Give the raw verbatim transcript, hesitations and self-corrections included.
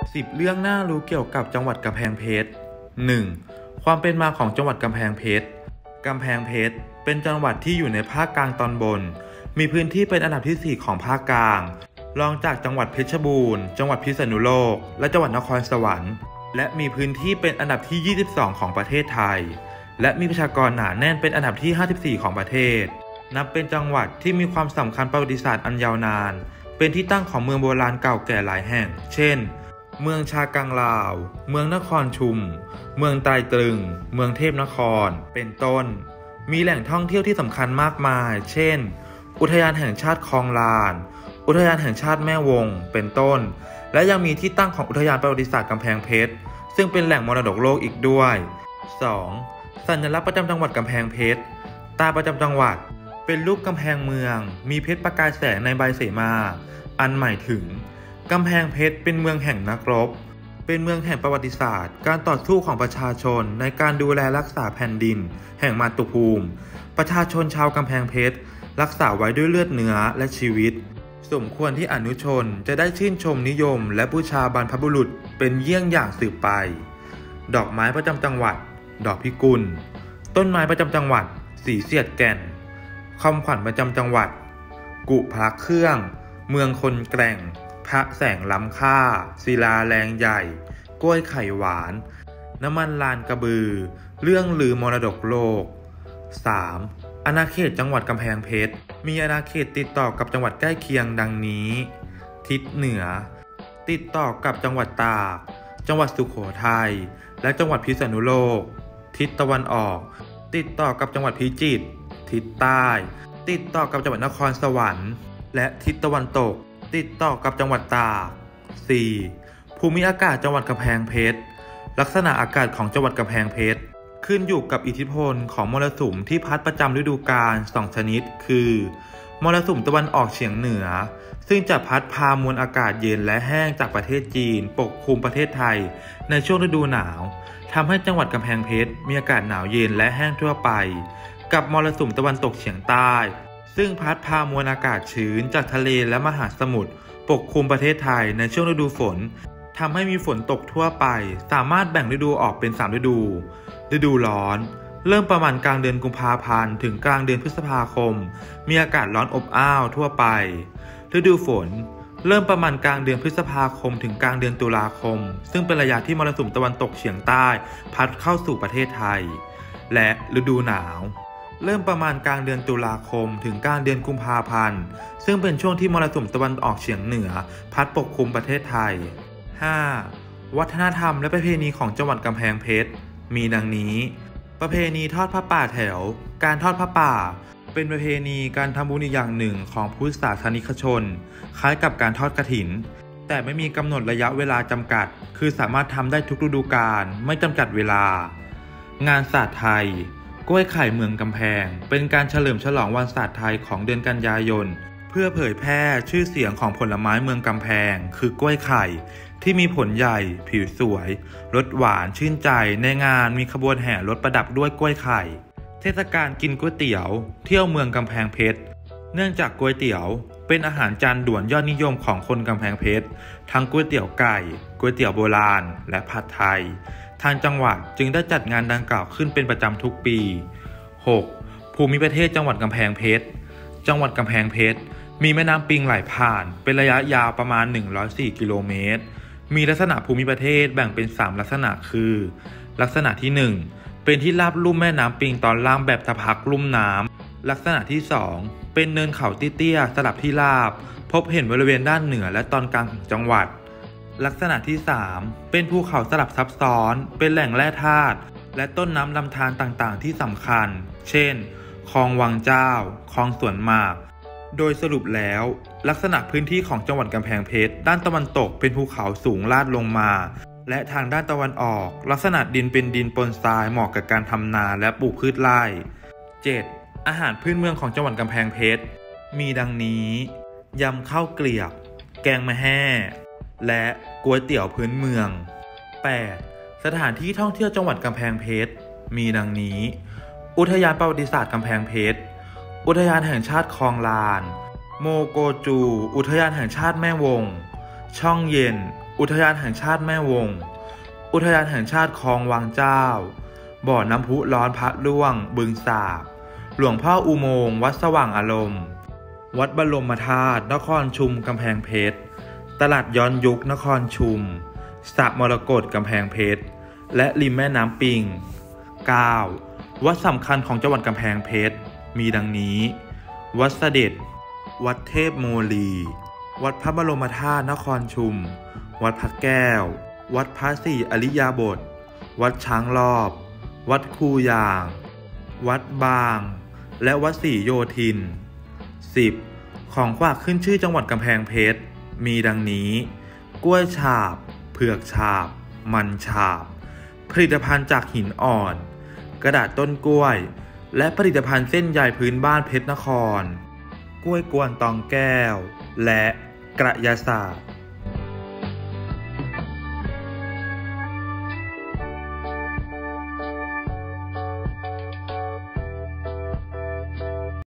สิบ เรื่องน่ารู้เกี่ยวกับจังหวัดกำแพงเพชร หนึ่ง. ความเป็นมาของจังหวัดกำแพงเพชร กำแพงเพชรเป็นจังหวัดที่อยู่ในภาคกลางตอนบนมีพื้นที่เป็นอันดับที่ สี่ ของภาคกลางรองจากจังหวัดเพชรบูรณ์จังหวัดพิษณุโลกและจังหวัดนครสวรรค์และมีพื้นที่เป็นอันดับที่ ยี่สิบสอง ของประเทศไทยและมีประชากรหนาแน่นเป็นอันดับที่ ห้าสิบสี่ ของประเทศนับเป็นจังหวัดที่มีความสำคัญประวัติศาสตร์อันยาวนานเป็นที่ตั้งของเมืองโบราณเก่าแก่หลายแห่งเช่นเมืองชากังลาวเมืองนครชุมเมืองไตรตรึงเมืองเทพนครเป็นต้นมีแหล่งท่องเที่ยวที่สำคัญมากมายเช่นอุทยานแห่งชาติคลองลานอุทยานแห่งชาติแม่วงเป็นต้นและยังมีที่ตั้งของอุทยานประวัติศาสตร์กำแพงเพชรซึ่งเป็นแหล่งมรดกโลกอีกด้วย สอง. สัญลักษณ์ประจำจังหวัดกำแพงเพชรตาประจำจังหวัดเป็นรูปกำแพงเมืองมีเพชรประกายแสงในใบเสมาอันหมายถึงกำแพงเพชรเป็นเมืองแห่งนักรบเป็นเมืองแห่งประวัติศาสตร์การต่อสู้ของประชาชนในการดูแลรักษาแผ่นดินแห่งมาตุภูมิประชาชนชาวกำแพงเพชรรักษาไว้ด้วยเลือดเนื้อและชีวิตสมควรที่อนุชนจะได้ชื่นชมนิยมและบูชาบรรพบุรุษเป็นเยี่ยงอย่างสืบไปดอกไม้ประจำจังหวัดดอกพิกุลต้นไม้ประจำจังหวัดสีเสียดแก่นคำขวัญประจำจังหวัดกุพระเครื่องเมืองคนแกร่งพระแสงล้ำค่าศิลาแรงใหญ่กล้วยไข่หวานน้ำมันลานกระบือเรื่องลือมรดกโลก สาม. อาณาเขตจังหวัดกำแพงเพชรมีอาณาเขตติดต่อกับจังหวัดใกล้เคียงดังนี้ทิศเหนือติดต่อกับจังหวัดตากจังหวัดสุโขทัยและจังหวัดพิษณุโลกทิศตะวันออกติดต่อกับจังหวัดพิจิตรทิศใต้ติดต่อกับจังหวัดนครสวรรค์และทิศตะวันตกติดต่อกับจังหวัดตาก สี่. ภูมิอากาศจังหวัดกำแพงเพชรลักษณะอากาศของจังหวัดกำแพงเพชรขึ้นอยู่กับอิทธิพลของมรสุมที่พัดประจำฤดูกาลสองชนิดคือมรสุมตะวันออกเฉียงเหนือซึ่งจะพัดพามวลอากาศเย็นและแห้งจากประเทศจีนปกคลุมประเทศไทยในช่วงฤดูหนาวทำให้จังหวัดกำแพงเพชรมีอากาศหนาวเย็นและแห้งทั่วไปกับมรสุมตะวันตกเฉียงใต้ซึ่งพัดพามวลอากาศชื้นจากทะเลและมหาสมุทรปกคลุมประเทศไทยในช่วงฤดูฝนทำให้มีฝนตกทั่วไปสามารถแบ่งฤดูออกเป็นสามฤดูฤดูร้อนเริ่มประมาณกลางเดือนกุมภาพันธ์ถึงกลางเดือนพฤษภาคมมีอากาศร้อนอบอ้าวทั่วไปฤดูฝนเริ่มประมาณกลางเดือนพฤษภาคมถึงกลางเดือนตุลาคมซึ่งเป็นระยะที่มรสุมตะวันตกเฉียงใต้พัดเข้าสู่ประเทศไทยและฤดูหนาวเริ่มประมาณกลางเดือนตุลาคมถึงกลางเดือนกุมภาพันธ์ซึ่งเป็นช่วงที่มรสุมตะวันออกเฉียงเหนือพัดปกคลุมประเทศไทย ห้า. วัฒนธรรมและประเพณีของจังหวัดกำแพงเพชรมีดังนี้ประเพณีทอดผ้าป่าแถวการทอดผ้าป่าเป็นประเพณีการทำบุญอีกอย่างหนึ่งของพุทธศาสนิกชนคล้ายกับการทอดกฐินแต่ไม่มีกำหนดระยะเวลาจำกัดคือสามารถทำได้ทุกฤดูกาลไม่จำกัดเวลางานศาสตร์ไทยกล้วยไข่เมืองกำแพงเป็นการเฉลิมฉลองวันศาสตร์ไทยของเดือนกันยายนเพื่อเผยแพร่ชื่อเสียงของผลไม้เมืองกำแพงคือกล้วยไข่ที่มีผลใหญ่ผิวสวยรสหวานชื่นใจในงานมีขบวนแห่รถประดับด้วยกล้วยไข่เทศกาลกินก๋วยเตี๋ยวเที่ยวเมืองกำแพงเพชรเนื่องจากก๋วยเตี๋ยวเป็นอาหารจานด่วนยอดนิยมของคนกำแพงเพชรทั้งก๋วยเตี๋ยวไก่ก๋วยเตี๋ยวโบราณและผัดไทยทางจังหวัดจึงได้จัดงานดังกล่าวขึ้นเป็นประจำทุกปี หก. ภูมิประเทศจังหวัดกำแพงเพชรจังหวัดกำแพงเพชรมีแม่น้ำปิงไหลผ่านเป็นระยะยาวประมาณหนึ่งร้อยสี่กิโลเมตรมีลักษณะภูมิประเทศแบ่งเป็นสามลักษณะคือลักษณะที่หนึ่งเป็นที่ราบลุ่มแม่น้ำปิงตอนล่างแบบตะพักลุ่มน้ำลักษณะที่สองเป็นเนินเขาเตี้ยๆสลับที่ราบพบเห็นบริเวณด้านเหนือและตอนกลางของจังหวัดลักษณะที่สามเป็นภูเขาสลับซับซ้อนเป็นแหล่งแร่ธาตุและต้นน้ำลำธารต่างๆที่สำคัญเช่นคลองวังเจ้าคลองสวนหมากโดยสรุปแล้วลักษณะพื้นที่ของจังหวัดกำแพงเพชรด้านตะวันตกเป็นภูเขาสูงลาดลงมาและทางด้านตะวันออกลักษณะดินเป็นดินปนทรายเหมาะกับการทำนาและปลูกพืชไร่ เจ็ด. อาหารพื้นเมืองของจังหวัดกำแพงเพชรมีดังนี้ยำข้าวเกลียบแกงมะแห่และก๋วยเตี๋ยวพื้นเมือง แปด. สถานที่ท่องเที่ยวจังหวัดกำแพงเพชรมีดังนี้อุทยานประวัติศาสตร์กำแพงเพชรอุทยานแห่งชาติคลองลานโมโกจูอุทยานแห่งชาติแม่วงช่องเย็นอุทยานแห่งชาติแม่วงอุทยานแห่งชาติคลองวังเจ้าบ่อน้ำพุร้อนพระร่วงบึงสาบหลวงพ่ออุโมงค์วัดสว่างอารมณ์วัดบรมธาตุนครชุมกำแพงเพชรตลาดย้อนยุคนครชุมสระมรกตกำแพงเพชรและริมแม่น้ำปิง เก้า วัดสำคัญของจังหวัดกำแพงเพชรมีดังนี้วัดเสด็จวัดเทพโมลีวัดพระบรมธาตุนครชุมวัดพระแก้ววัดพระศรีอริยาบถวัดช้างรอบวัดคูยางวัดบางและวัดศรีโยธิน สิบ ของฝากขึ้นชื่อจังหวัดกำแพงเพชรมีดังนี้กล้วยฉาบเผือกฉาบมันฉาบผลิตภัณฑ์จากหินอ่อนกระดาษต้นกล้วยและผลิตภัณฑ์เส้นใยพื้นบ้านเพชรนครกล้วยกวนตองแก้วและกระยาศาสตร์